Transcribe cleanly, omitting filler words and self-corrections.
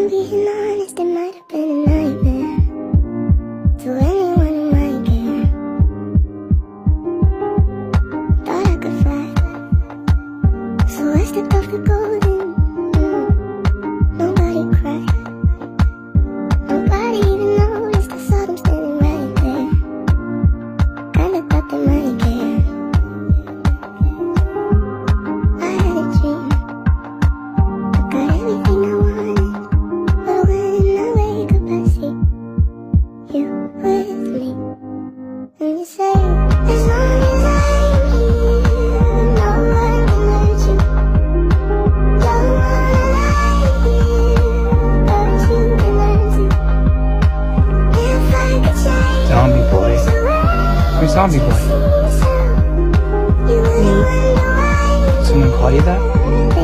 being honest, it might have been a nightmare to anyone who might care. Thought I could fly, so I stepped off the golden. Nobody cried, nobody even noticed. I saw them standing right there. Kinda thought they might care. I had a dream, I got everything I wanted, but when I wake up I see you with me. And you say, as long as I'm here, no one can hurt you. Don't wanna lie here, but you can learn to. If I could change Zombie boy. Who's Zombie boy? you really wonder why. Someone call you that?